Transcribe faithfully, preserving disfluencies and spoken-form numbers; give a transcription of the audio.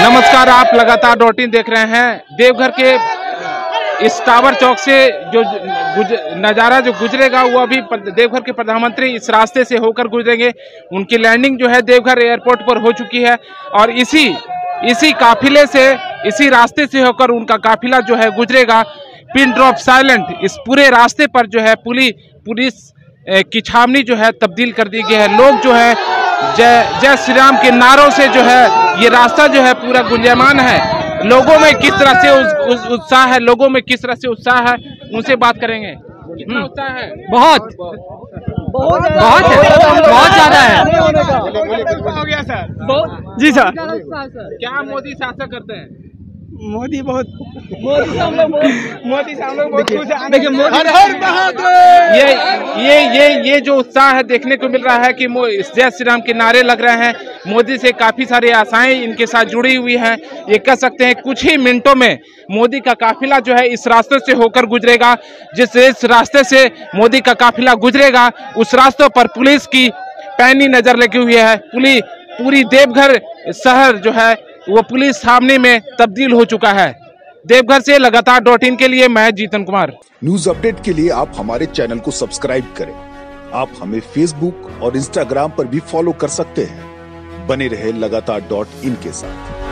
नमस्कार, आप लगातार डॉट इन देख रहे हैं। देवघर के इस टावर चौक से जो गुज, नज़ारा जो गुजरेगा वो अभी देवघर के प्रधानमंत्री इस रास्ते से होकर गुजरेंगे। उनकी लैंडिंग जो है देवघर एयरपोर्ट पर हो चुकी है और इसी इसी काफिले से इसी रास्ते से होकर उनका काफिला जो है गुजरेगा। पिन ड्रॉप साइलेंट इस पूरे रास्ते पर जो है पुलिस पुलिस की छावनी जो है तब्दील कर दी गई है। लोग जो है जय जय श्री राम के नारों से जो है ये रास्ता जो है पूरा गुंजायमान है। लोगों में किस तरह से उस, उस, उत्साह है, लोगों में किस तरह से उत्साह है, उनसे बात करेंगे। कितना उत्साह है? बहुत बहुत है, बहुत ज्यादा है। हो गया सर? जी सर। क्या मोदी शासन करते हैं? मोदी बहुत मोदी से हम लोग मोदी से हम लोग बहुत खुश हैं। देखिए हर हर बहादुर। ये ये ये ये जो उत्साह है देखने को मिल रहा है कि जय श्री राम के नारे लग रहे हैं। मोदी से काफी सारी आशाएं इनके साथ जुड़ी हुई हैं। ये कह सकते हैं कुछ ही मिनटों में मोदी का काफिला जो है इस रास्ते से होकर गुजरेगा। जिस इस रास्ते से मोदी का काफिला गुजरेगा उस रास्तों पर पुलिस की पैनी नजर लगी हुई है। पुलिस पूरी देवघर शहर जो है वो पुलिस छावनी में तब्दील हो चुका है। देवघर से लगातार डॉट इन के लिए मैं जीतन कुमार। न्यूज अपडेट के लिए आप हमारे चैनल को सब्सक्राइब करें। आप हमें फेसबुक और इंस्टाग्राम पर भी फॉलो कर सकते हैं। बने रहे लगातार डॉट इन के साथ।